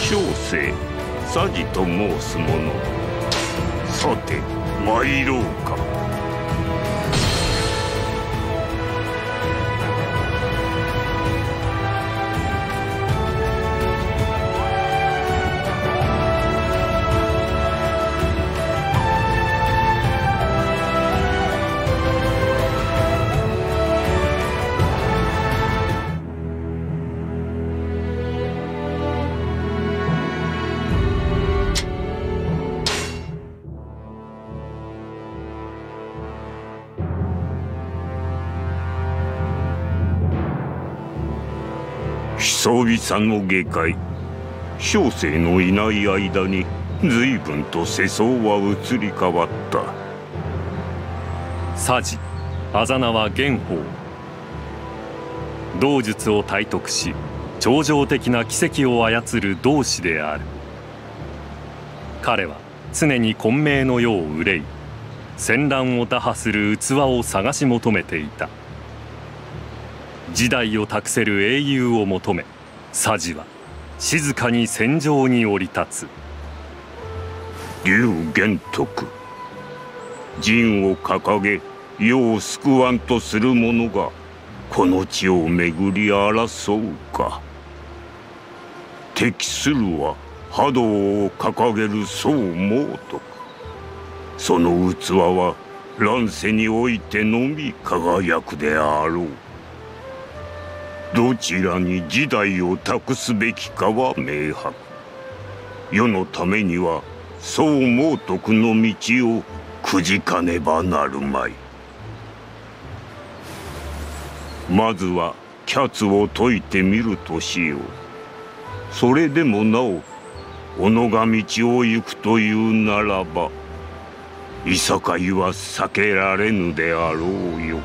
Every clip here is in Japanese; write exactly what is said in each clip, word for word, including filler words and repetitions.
小生佐治と申す者。さて参ろうか。久々の下界。小生のいない間に随分と世相は移り変わった。 佐治、あざ名は玄宝。道術を体得し超常的な奇跡を操る道士である。彼は常に混迷の世を憂い、戦乱を打破する器を探し求めていた。時代を託せる英雄を求め、佐治は静かに戦場に降り立つ。 龍玄徳、陣を掲げ世を救わんとする者がこの地を巡り争うか。敵するは覇道を掲げる宋猛徳。その器は乱世においてのみ輝くであろう。どちらに時代を託すべきかは明白。世のためには宋猛徳の道をくじかねばなるまい。まずは侠を解いてみるとしよう。それでもなお己が道を行くというならば、いさかいは避けられぬであろうよ。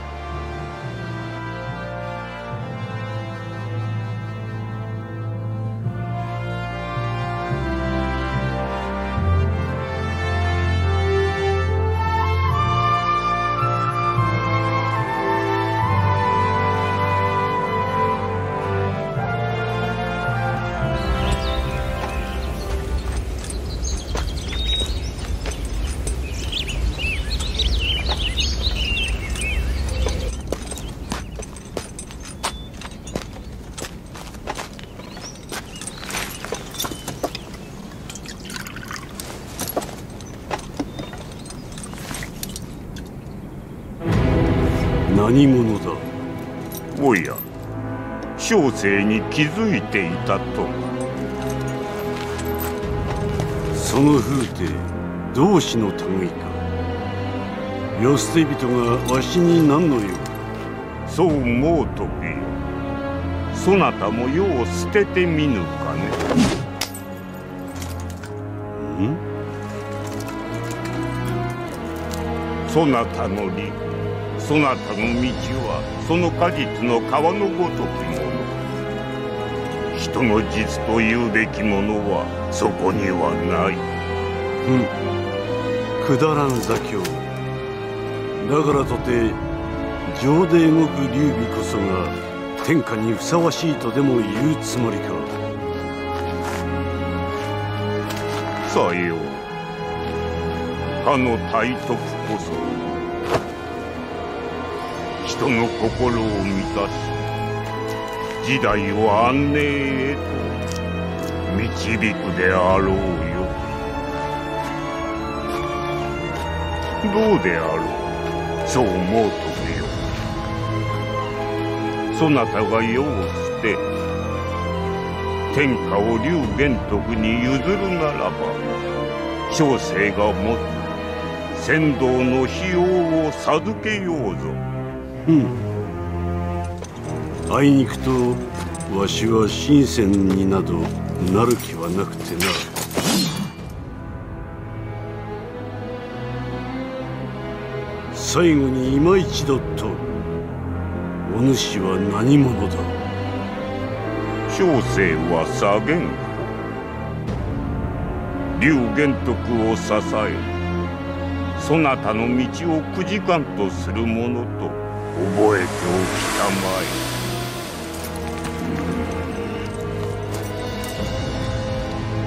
何者だ。 おや、小生に気づいていたと。 その風体、同志の類か。世捨て人がわしに何の用か。 そう猛徳よ。そなたも世を捨ててみぬかね。 ん？ そなたの理、そなたの道はその果実の川のごときもの。人の実というべきものはそこにはない。 うん、くだらん座興。だからとて情で動く劉備こそが天下にふさわしいとでも言うつもりか。 さよう。かの体徳こそ人の心を満たし、時代を安寧へと導くであろうよ。どうであろう、そう思うとめよ。そなたが世を捨て天下を劉玄徳に譲るならば、小生が持つ仙道の費用を授けようぞ。 うん。あいにくとわしは神仙になどなる気はなくてな。最後に今一度と、お主は何者だ。 小生は左源公。劉玄徳を支え、そなたの道をくじかんとする者と覚えておきたまえ。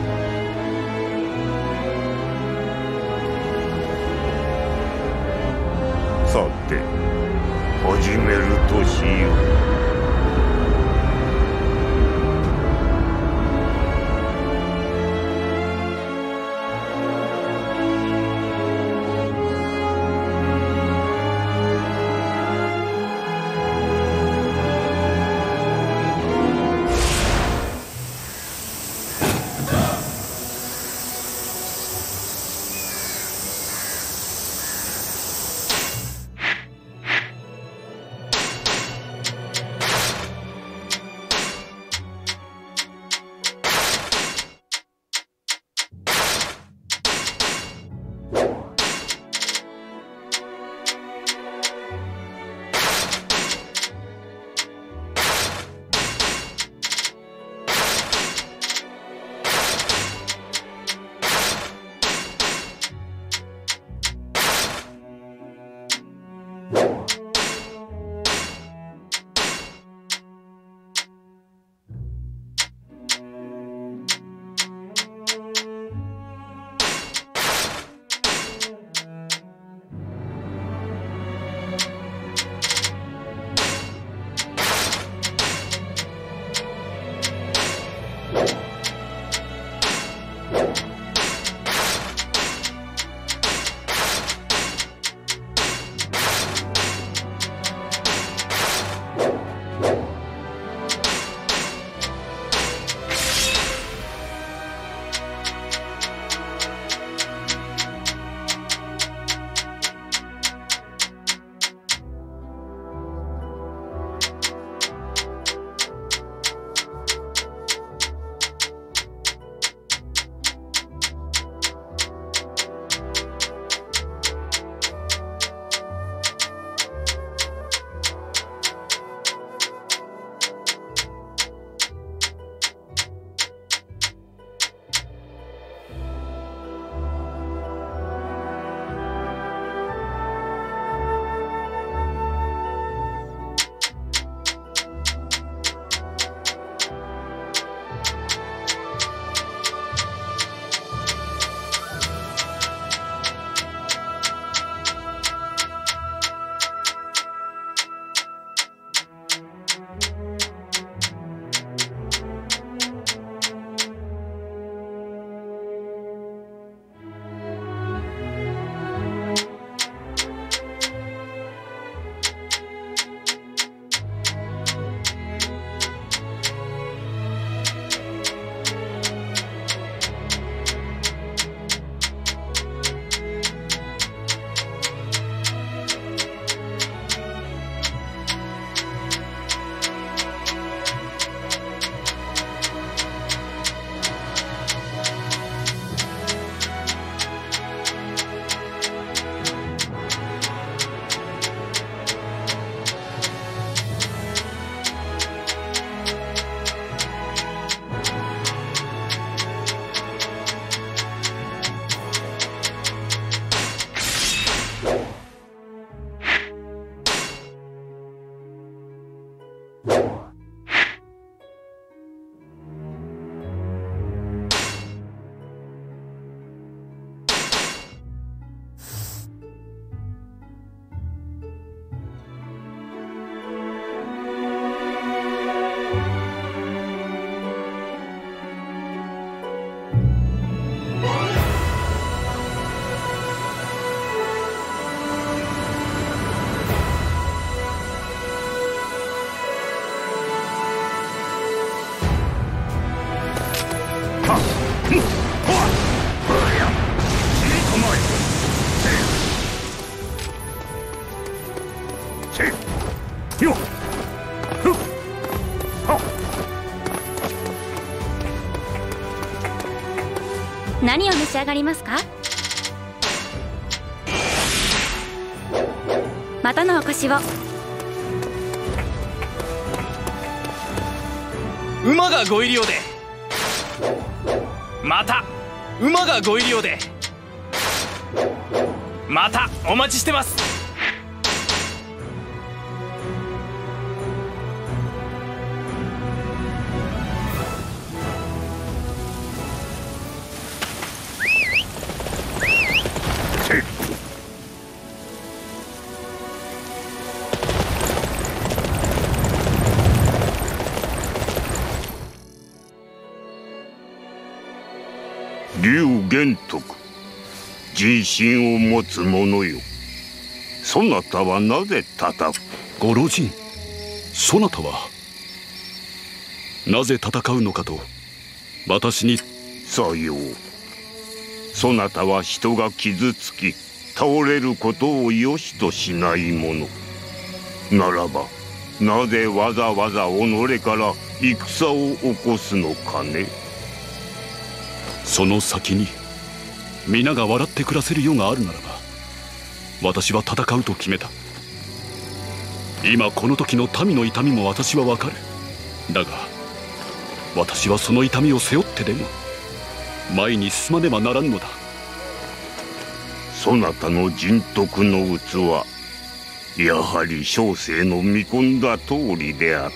何を召し上がりますか？またのお越しを。 馬がご入り用で。また馬がご入り用で。またお待ちしてます。 劉玄徳、人心を持つ者よ。そなたはなぜ戦う？ ご老人、そなたはなぜ戦うのかと私に。 さよう。そなたは人が傷つき倒れることを良しとしない者ならば、なぜわざわざ己から戦を起こすのかね。 その先に皆が笑って暮らせる世があるならば、私は戦うと決めた。今この時の民の痛みも私はわかる。だが私はその痛みを背負ってでも前に進まねばならんのだ。 そなたの人徳の器、やはり小生の見込んだ通りであった。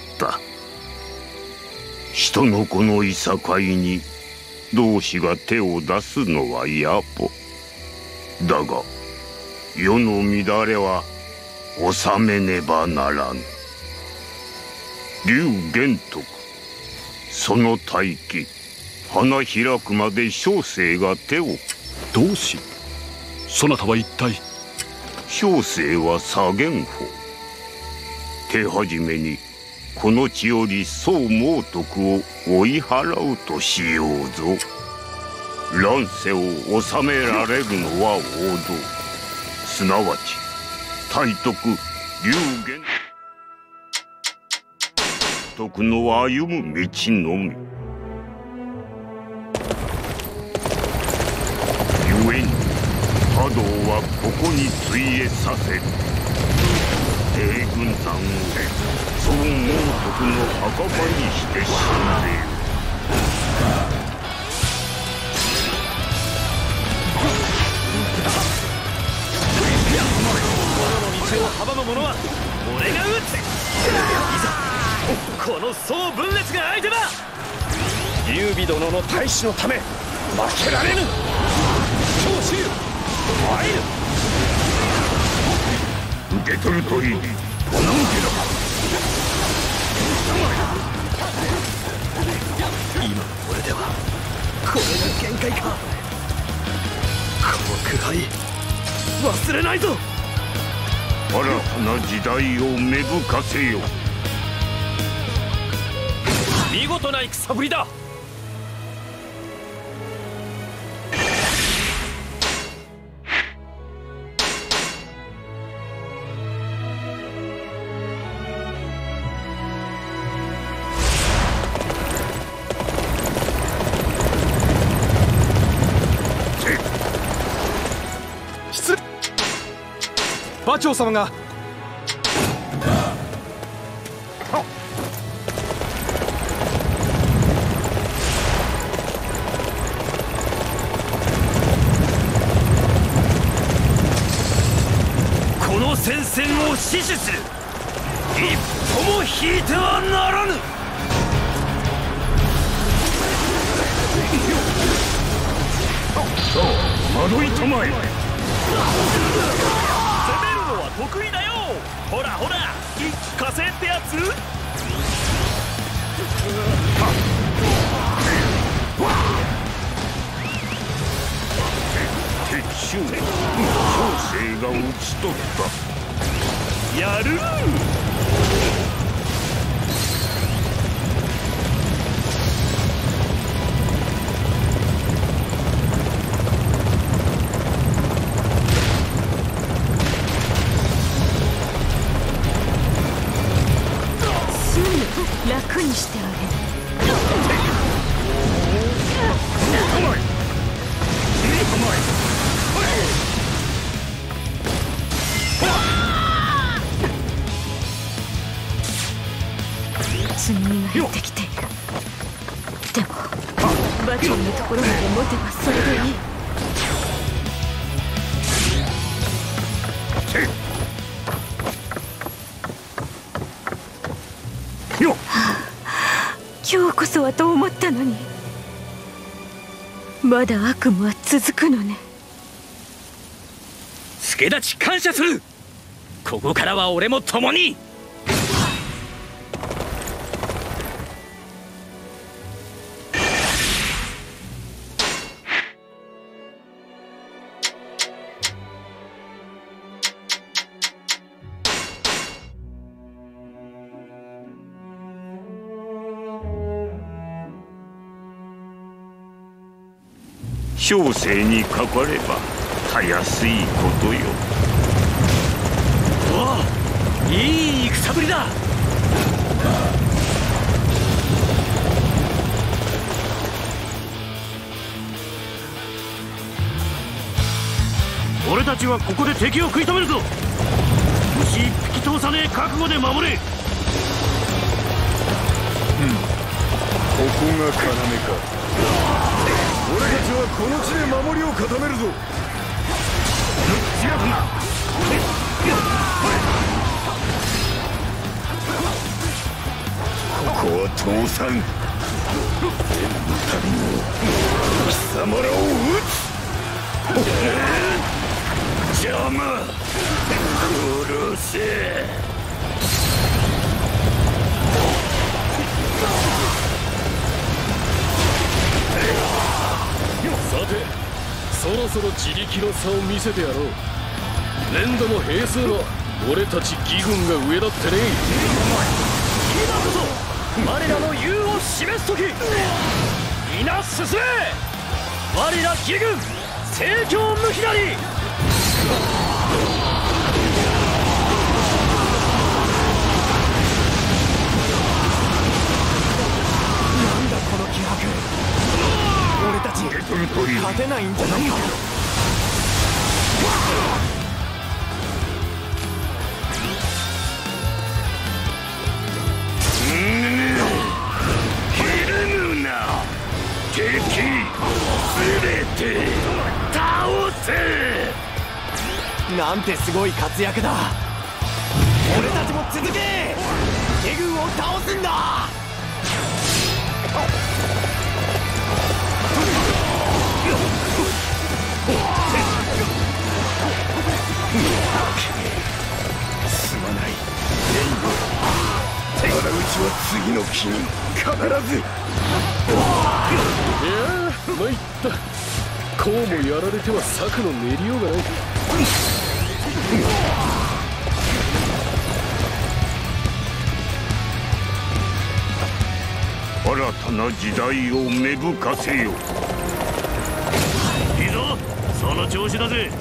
人の子のいさかいに同志が手を出すのは野暮だが、世の乱れは収めねばならぬ。劉玄徳、その大器花開くまで小生が手を。 同志、そなたは一体。 小生は左源法。手始めにこの地より宋猛徳を追い払うとしようぞ。乱世を治められるのは王道、すなわち大徳劉玄徳の歩む道のみ。故に波動はここに費えさせる。帝軍団を宋猛徳の墓場にして死んでいる。 道を阻む者は俺が撃つ。いざこの宋分裂が相手だ。劉備殿の大使のため負けられぬ。長州参る。 受け取るといい。この向けだ。 今の俺ではこれが限界か。この苦杯忘れないぞ。 新たな時代を芽吹かせよ。 見事な戦ぶりだ。 失礼。馬長様が。 この戦線を死守する。一歩も引いてはならぬ。 さあ惑いたまえ。 得意だよ。ほらほら、一気火星ってやつ。 敵襲、小生が討ち取った。 やる。 楽にしてあげる。積み荷が減ってきている。でも馬長のところまで持てばそれでいい。はあ、今日こそはと思ったのに、まだ悪夢は続くのね。 助太刀感謝する。ここからは俺も共に。 小生にかかればたやすいことよ。 おお、いい戦ぶりだ。 俺たちはここで敵を食い止めるぞ。虫一匹通さねえ覚悟で守れ。うん、ここが要か。俺たちはこの地で守りを固めるぞ。ここは倒産。天の旅の貴様らを撃つ。邪魔。殺せ。 さて、そろそろ自力の差を見せてやろう。連打も兵数も俺たち義軍が上だってね。 今こそ我らの勇を示す時。皆進め。我ら義軍盛況無比なり。なんだこの気迫。俺たち勝てないんじゃないか。 ひるむな。敵すべて倒せ。 なんてすごい活躍だ。俺たちも続け。義軍を倒すんだ。 すまないレインボー。仇討ちは次の日に必ず。 いやー参った。こうもやられては策の練りようがない。 新たな時代を芽吹かせよ。 いいぞ、その調子だぜ。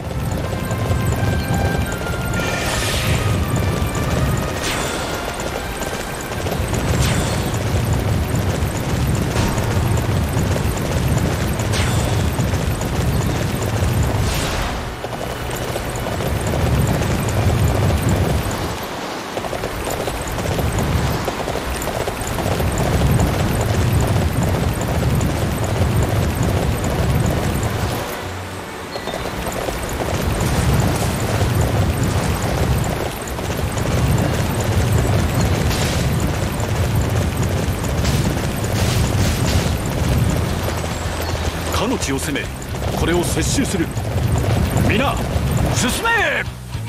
かの地を攻め、これを接収する。皆進め。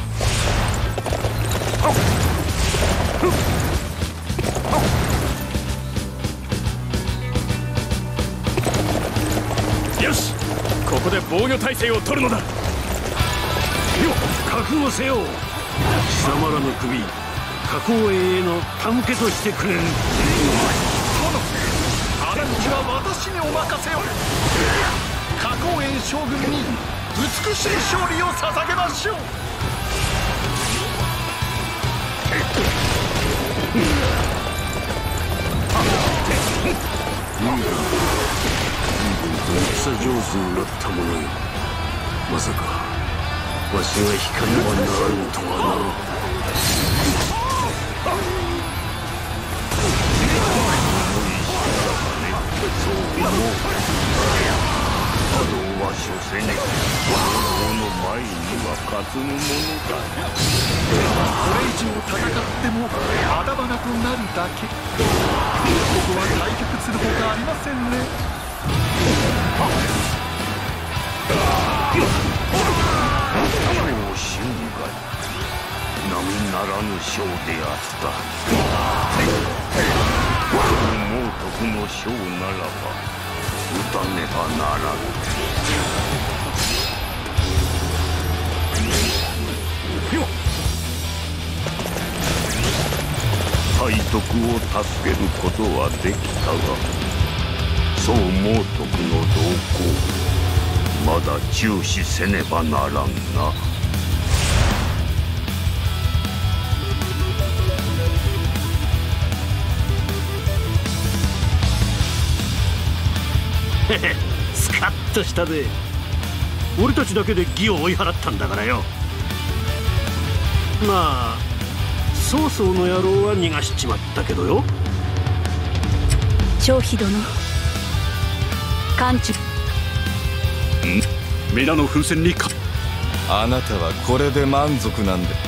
よし、ここで防御態勢を取るのだ。よっ、覚悟せよ。貴様らの首、花崗園への手向けとしてくれる。 殿、あらんちは私にお任せを。花崗園将軍に美しい勝利を捧げましょう。 戦上手になったものよ。まさかわしが引かねばならぬとはな。 波動は所詮このの前には勝つぬものだ。 これ以上戦ってもあだ花となるだけ。ここは退却するほかありませんね。 超春外並ならぬ将であった。猛徳の将ならば撃たねばならぬ。大徳を助けることはできたが、そう猛徳の動向まだ注視せねばならんな。 へへ、スカッとしたぜ。俺たちだけで義を追い払ったんだからよ。まあ曹操の野郎は逃がしちまったけどよ。 張飛殿、艦中皆の風船にか。 あなたはこれで満足なんで。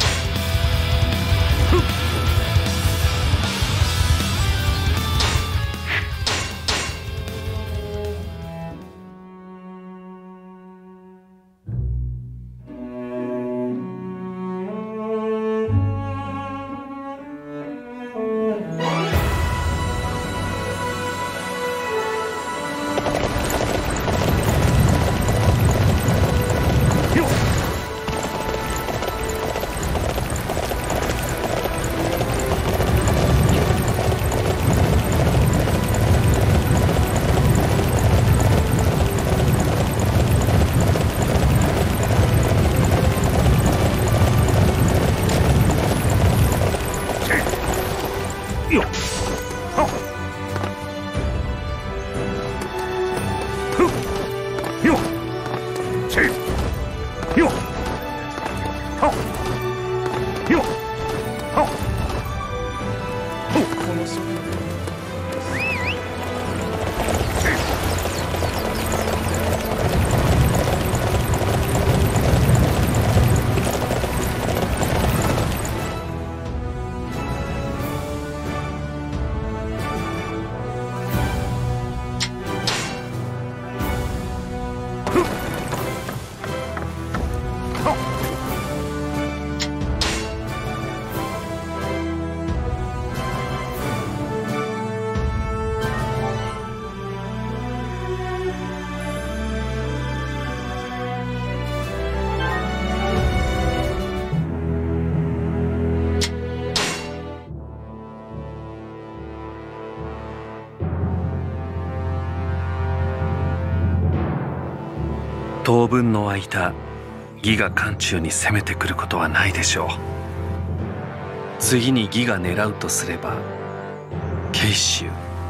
当分の間魏が漢中に攻めてくることはないでしょう。次に魏が狙うとすれば慶州。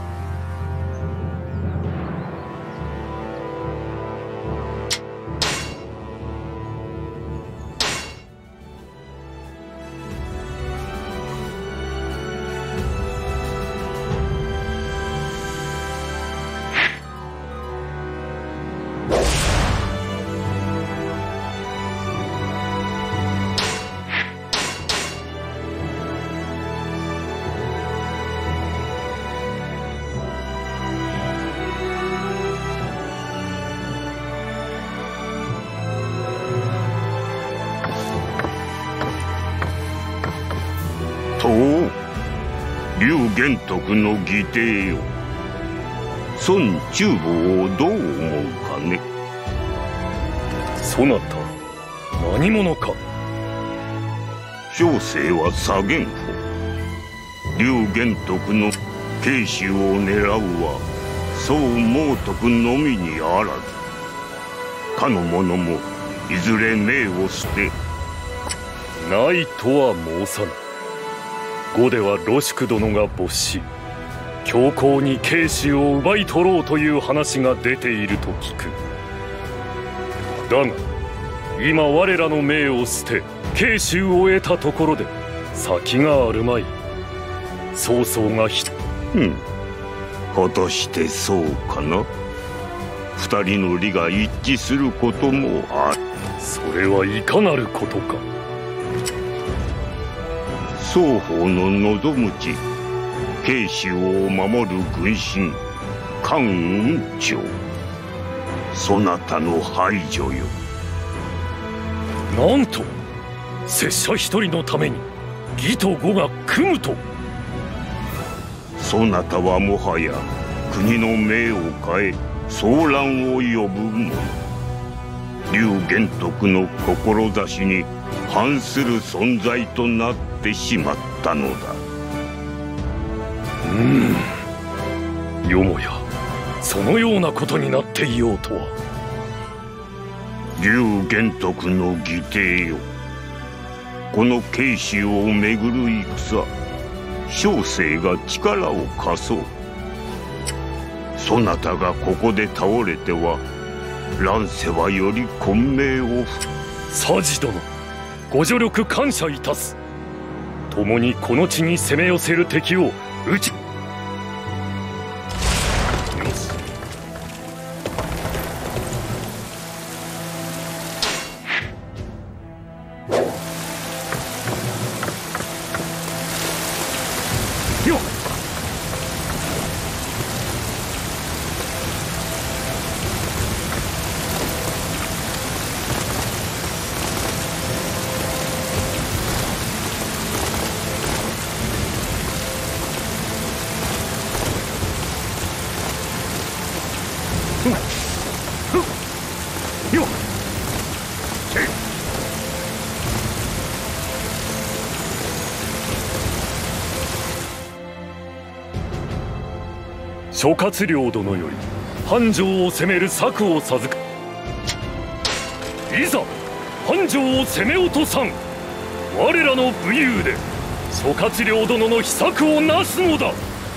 劉玄徳の義弟よ、孫忠坊をどう思うかね。 そなた何者か。 小生は左玄甫。劉玄徳の慶州を狙うは宋猛徳のみにあらず、かの者もいずれ命を捨て。 ないとは申さぬ。後では露宿殿が没し、 強行に慶州を奪い取ろうという話が出ていると聞く。だが今我らの命を捨て慶州を得たところで先があるまい。曹操がひうん果たしてそうかな。二人の利が一致することもある。 それはいかなることか。 双方の望む地慶州を守る軍神関雲長そなたの排除よ。 なんと拙者一人のために義と呉が組むと。 そなたはもはや国の命を変え騒乱を呼ぶ者。劉玄徳の志に反する存在となってしまったのだ。 うむよもやそのようなことになっていようとは。 劉玄徳の義弟よ。この慶州をめぐる戦小生が力を貸そう。そなたがここで倒れては乱世はより混迷を。 佐治殿ご助力感謝いたす。共にこの地に攻め寄せる敵を討ち。諸葛亮殿より繁盛を攻める策を授く。いざ繁盛を攻め落とさん。我らの武勇で諸葛亮殿の秘策をなすのだ。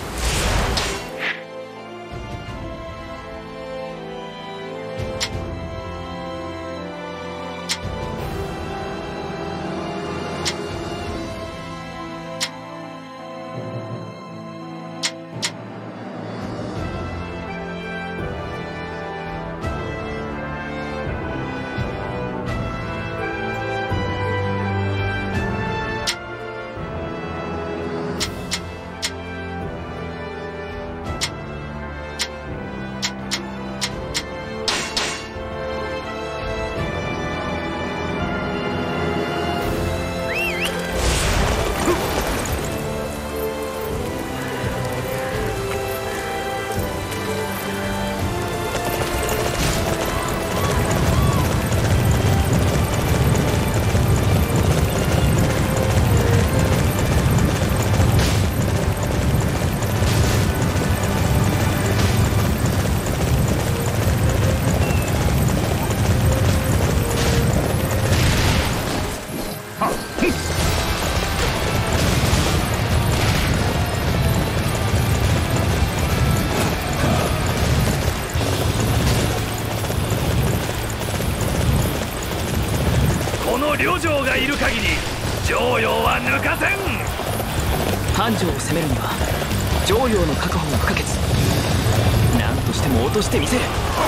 両城がいる限り襄陽は抜かせん。 繁盛を攻めるには襄陽の確保が不可欠。何としても落としてみせる。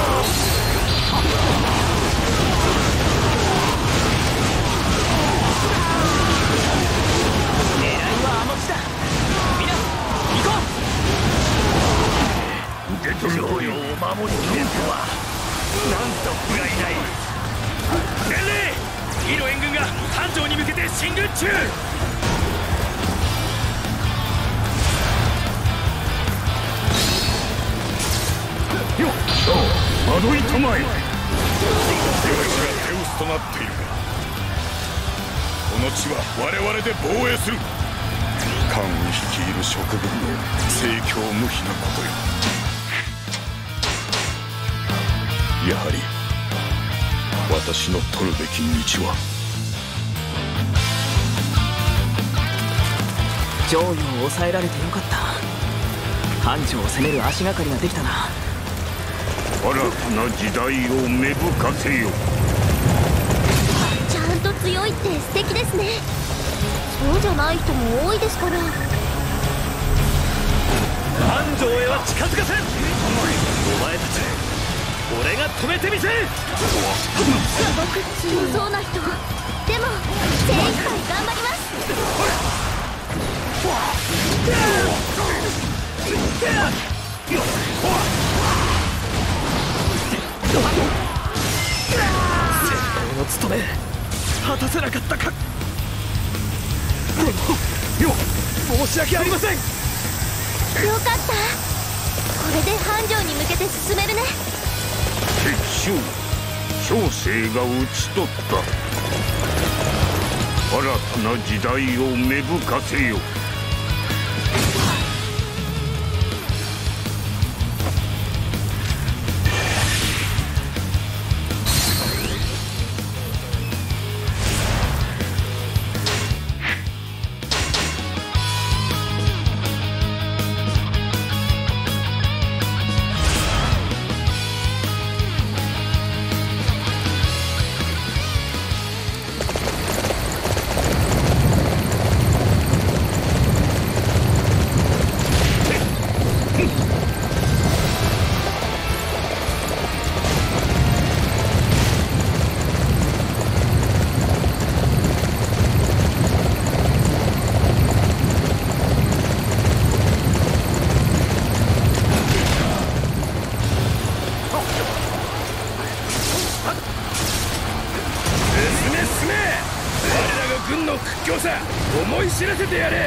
狙いはあの地だ。皆行こう。 襄陽を守りきれんとはなんと不甲斐ない。伝令魏の援軍が繁盛に向けて進軍中。 よっ惑いたまえ。 領地が手薄となっているがこの地は我々で防衛する。関羽率いる蜀軍の盛況無比なことよ。やはり私の取るべき道は襄陽を抑えられてよかった。 藩庁を攻める足がかりができたな。 新たな時代を芽吹かせよ。 ちゃんと強いって素敵ですね。そうじゃない人も多いですから。 繁盛へは近づかせん。お前たち俺が止めてみせ。 すごく強そうな人。でも精一杯頑張ります。 先輩の務め果たせなかったか。でもよ申し訳ありません。 よかった。これで繁盛に向けて進めるね。 敵将小生が討ち取った。新たな時代を芽吹かせよ。 思い知らせてやれ。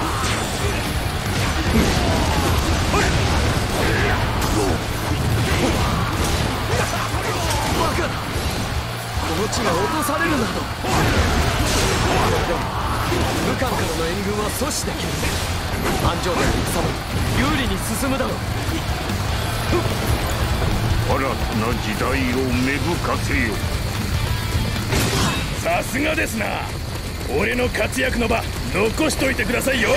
バカだ。この地が落とされるなど。でも武漢からの援軍は阻止できる。繁盛での戦も有利に進むだろう。 新たな時代を芽吹かせよ。 さすがですな。俺の活躍の場残しといてくださいよ。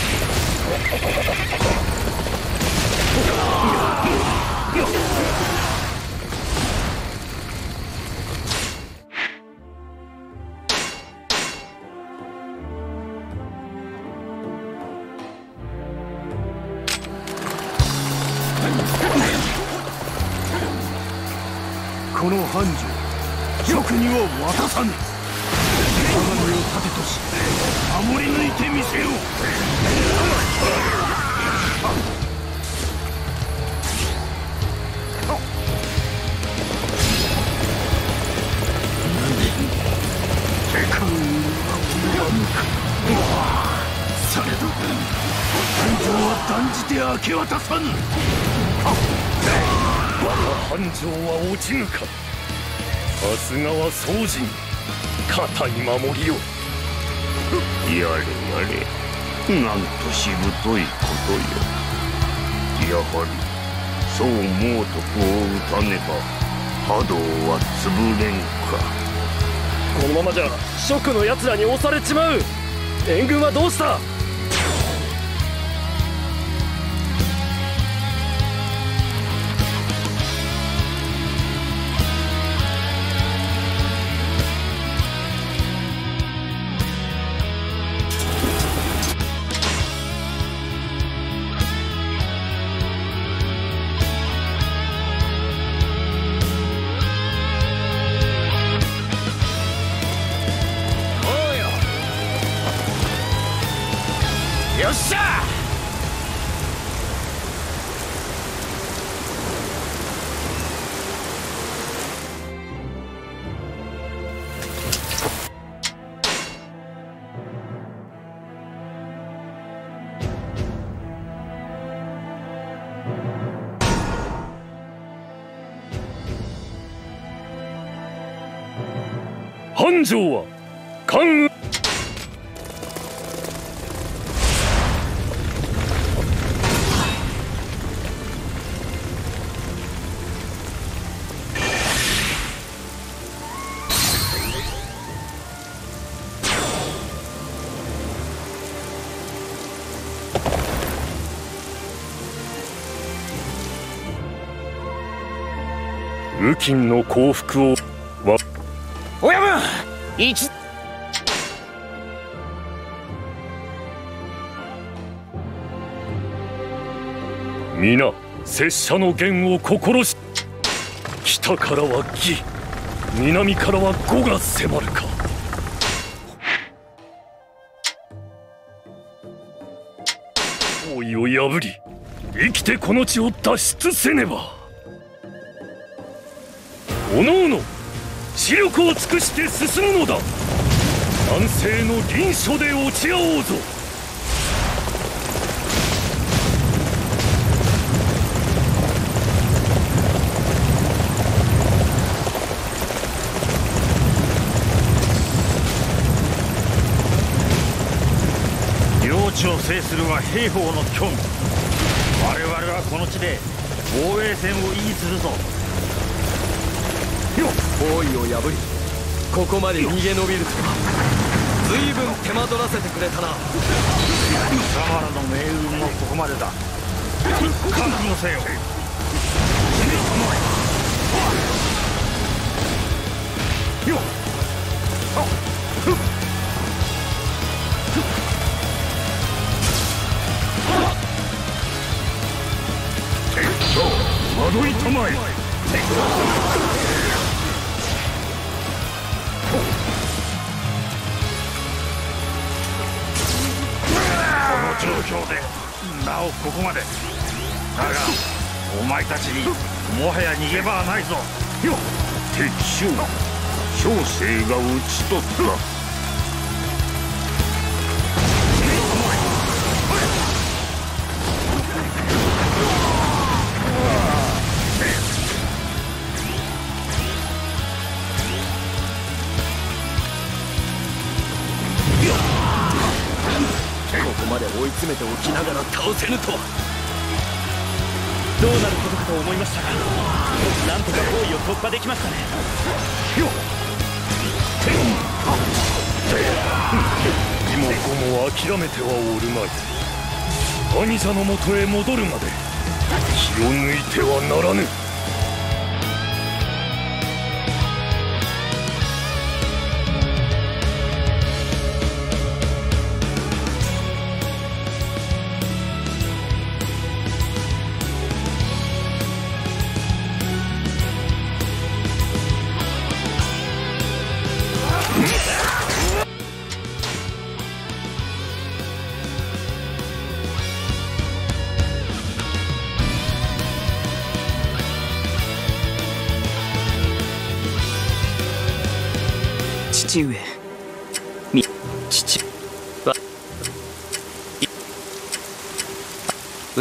この繁盛職には渡さぬ。我が身を盾とし守り抜いてみせよう。世界は終わるか。されど繁盛は断じて明け渡さぬ。 我が繁盛は落ちぬか。さすがは宗人、肩に守りを。 やれやれ、なんとしぶといことよ。やはりそう猛徳を打たねば波動は潰れんか。 このままじゃ蜀の奴らに押されちまう。援軍はどうした。よっしゃ。 繁盛は関羽。 右近の降伏をわ親分一皆拙者の言を心し、北からは義、南からは呉が迫るか。王位を破り生きてこの地を脱出せねば。おのおの知力を尽くして進むのだ。南西の臨書で落ち合おうぞ。 領地を制するは兵法の興味。我々はこの地で防衛戦を維持するぞ。 包囲を破りここまで逃げ延びるとは随分手間取らせてくれたな。 貴様らの命運もここまでだ。覚悟せよ。よっ惑いたまえ。この状況でなおここまでだが、お前たちにもはや逃げ場はないぞ。よっ敵将小生が討ち取った。 ここまで追い詰めておきながら倒せぬとは。どうなることかと思いましたが、なんとか包囲を突破できましたね。 今後も諦めてはおるまい。兄者のもとへ戻るまで気を抜いてはならぬ。 父上、み、父は、う、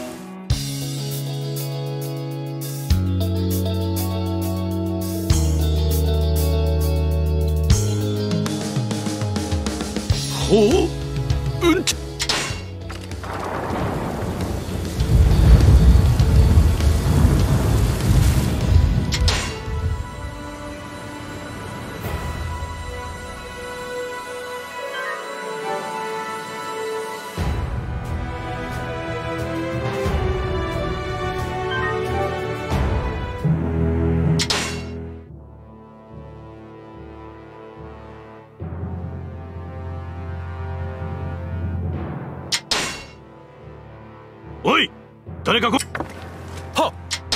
ほう、うんち。おい、誰かこはっ。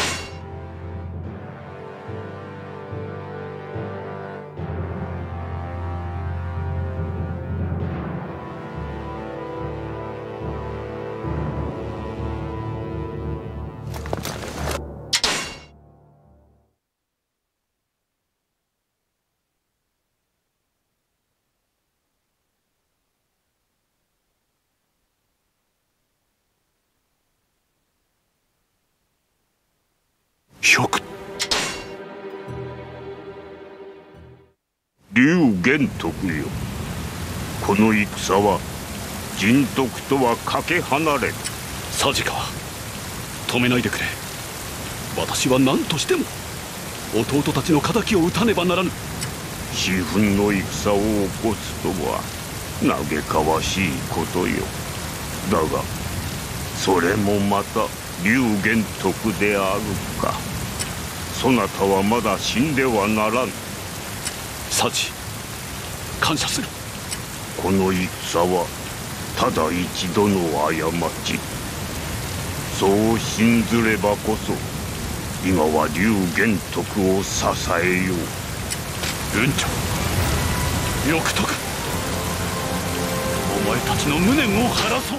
百龍玄徳よ、この戦は人徳とはかけ離れ。 さじか、止めないでくれ。私は何としても弟たちの仇を討たねばならぬ。 私憤の戦を起こすとは嘆かわしいことよ。だがそれもまた龍玄徳であるか。 そなたはまだ死んではならん。 幸感謝する。 この戦はただ一度の過ち。そう信ずればこそ今は龍玄徳を支えよう。 文長、よく解く。お前たちの無念を晴らそう。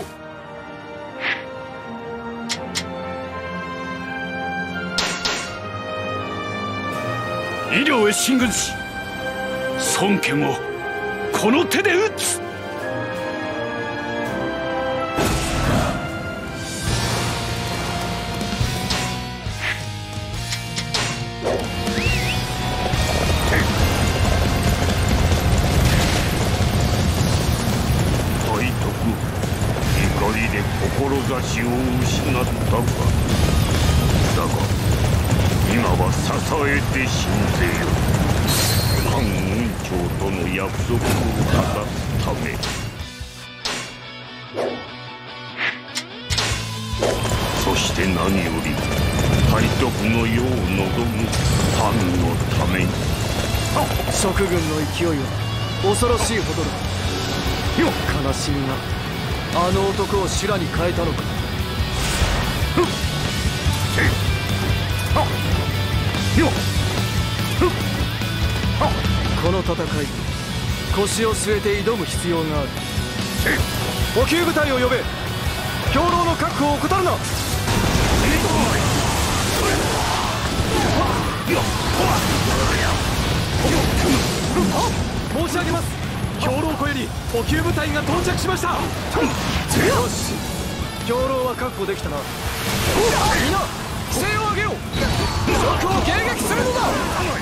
医療へ進軍し、孫権をこの手で討つ。 志を失ったか。だが今は支えて死んでよ。韓雲長との約束を果たすため。そして何より海徳の世を望む藩のために。 蜀軍の勢いは恐ろしいほどだ。悲しみがあの男を修羅に変えたのか。この戦い腰を据えて挑む必要がある。補給部隊を呼べ。兵糧の確保を怠るな。申し上げます。兵糧庫より補給部隊が到着しました。よし、兵糧は確保できたな。みんな規制を上げよう。蜀を迎撃するのだ。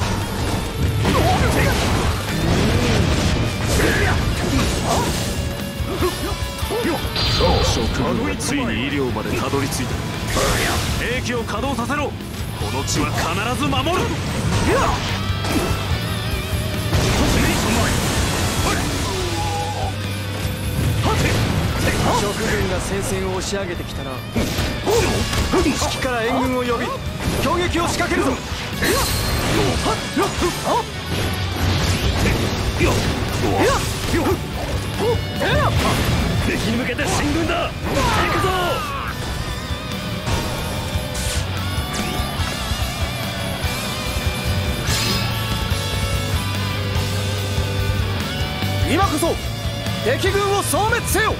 蜀軍はついに医療までたどり着いた。兵器を稼働させろ。この地は必ず守る。蜀軍が戦線を押し上げてきたな。指揮から援軍を呼び攻撃を仕掛けるぞ。敵に向けて進軍だ。行くぞ。今こそ敵軍を消滅せよ。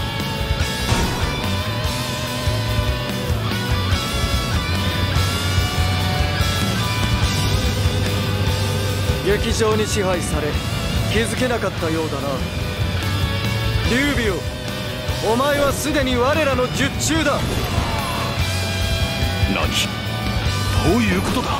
劇場に支配され気づけなかったようだな。劉備よ、お前はすでに我らの術中だ。 何、どういうことだ。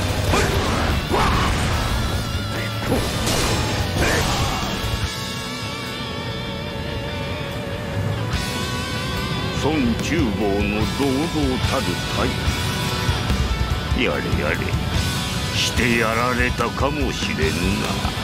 孫中坊の堂々たる態。やれやれ、してやられたかもしれぬな。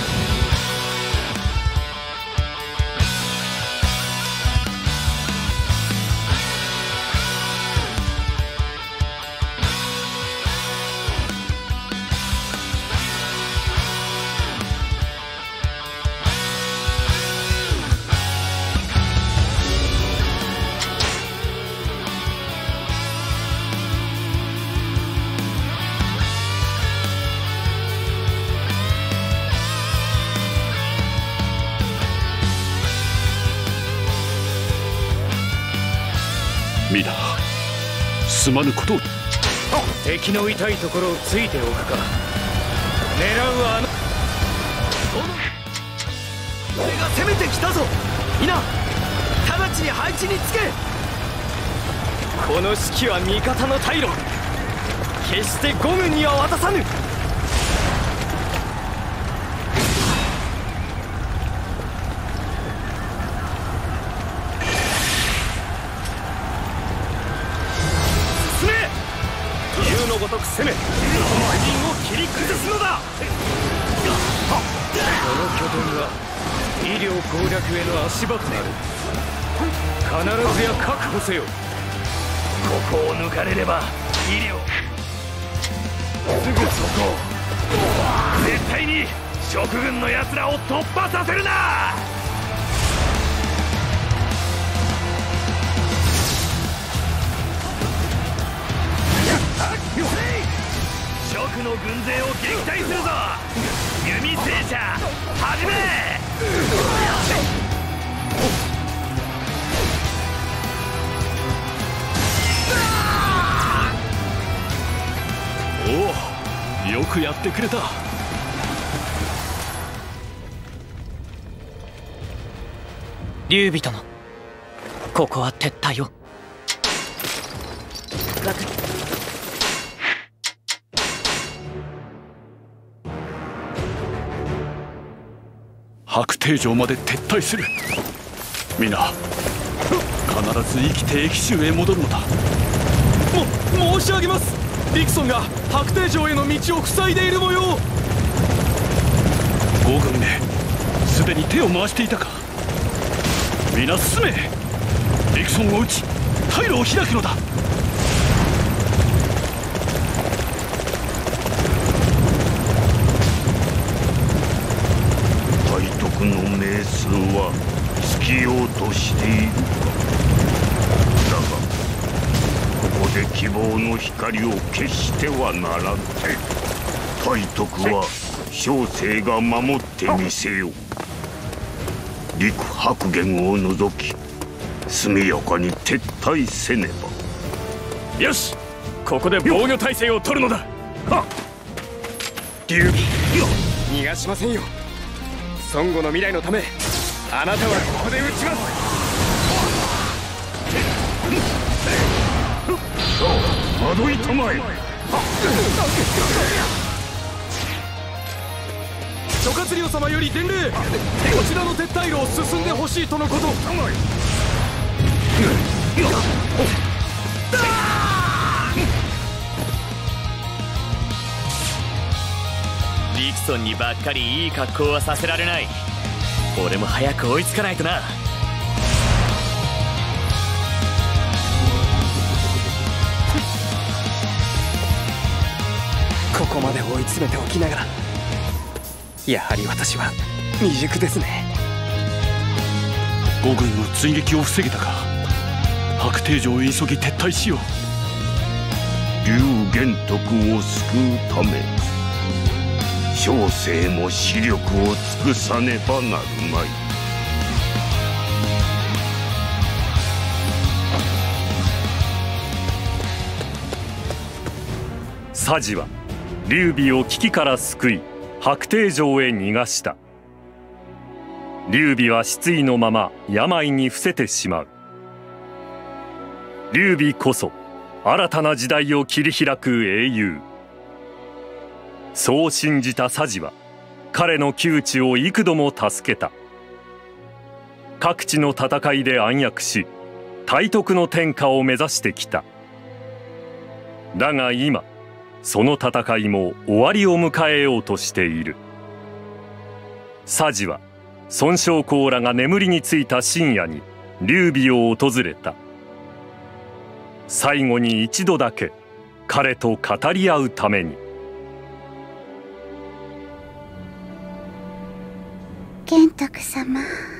皆すまぬことを。 敵の痛いところをついておくか。狙うはあの俺が攻めてきたぞ。皆直ちに配置につけ。この指揮は味方の退路。決して五軍には渡さぬ。ごとく攻め、敵陣を切り崩すのだ。この拠点が医療攻略への足場となる。必ずや確保せよ。ここを抜かれれば医療すぐそこ。絶対に諸軍の奴らを突破させるな。蜀の軍勢を撃退するぞ。弓戦車始め。 おお、よくやってくれた。 劉備殿、ここは撤退を。分かった。 白帝城まで撤退する。皆必ず生きて駅州へ戻るのだ。 も申し上げます。リクソンが白帝城への道を塞いでいる模様。 五軍目すでに手を回していたか。皆進め。リクソンを撃ち退路を開くのだ。 の名数は尽きようとしているか。だがここで希望の光を消してはならん。大徳は小生が守ってみせよう。陸白玄を除き速やかに撤退せねば。 よし、ここで防御態勢を取るのだ。はっ、劉備逃がしませんよ。孫悟の未来のため、あなたはここで撃ちます。 惑いたまえ。 諸葛亮様より伝令。こちらの撤退路を進んでほしいとのこと。 リクソンにばっかりいい格好はさせられない。俺も早く追いつかないとな。 ここまで追い詰めておきながら、やはり私は未熟ですね。 五軍の追撃を防げたか。白帝城へ急ぎ撤退しよう。 劉玄徳を救うため小生も視力を尽くさねばなるまい。 佐治は劉備を危機から救い白帝城へ逃がした。劉備は失意のまま病に伏せてしまう。劉備こそ新たな時代を切り開く英雄。そう信じた佐治は彼の窮地を幾度も助けた。各地の戦いで暗躍し大徳の天下を目指してきた。だが今その戦いも終わりを迎えようとしている。佐治は孫昌公らが眠りについた深夜に劉備を訪れた。最後に一度だけ彼と語り合うために。 玄徳様。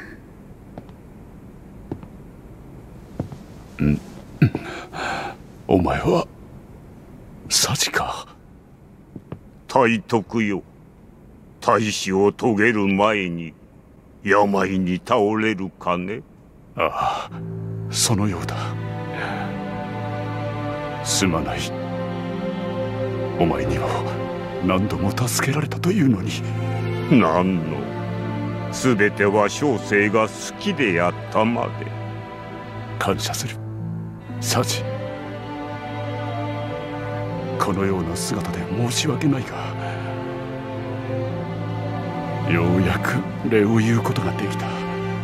んお前は佐治か。 大徳よ、大志を遂げる前に病に倒れるかね。 ああ、そのようだ。すまない。お前にも何度も助けられたというのに。 何の全ては小生が好きでやったまで。 感謝する佐治。このような姿で申し訳ないが、ようやく礼を言うことができた。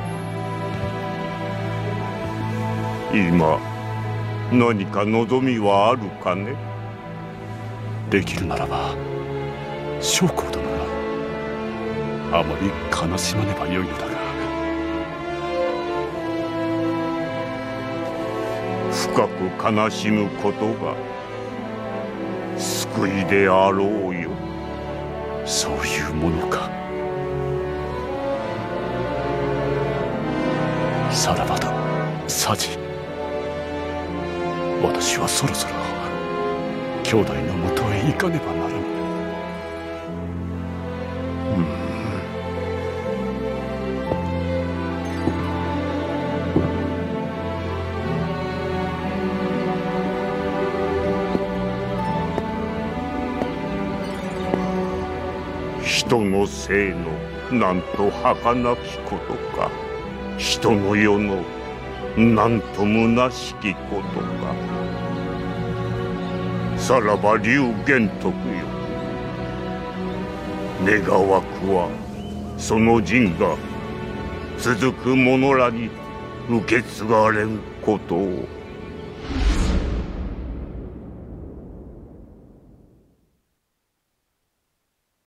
今何か望みはあるかね。 できるならば将校殿があまり悲しまねばよいのだが。 深く悲しむことが救いであろうよ。 そういうものか。さらばだサジ。私はそろそろ兄弟のもとへ行かねばならぬ。 人の性のなんと儚きことか、人の世のなんと虚しきことか。さらば龍玄徳よ、願わくはその陣が続く者らに受け継がれんことを。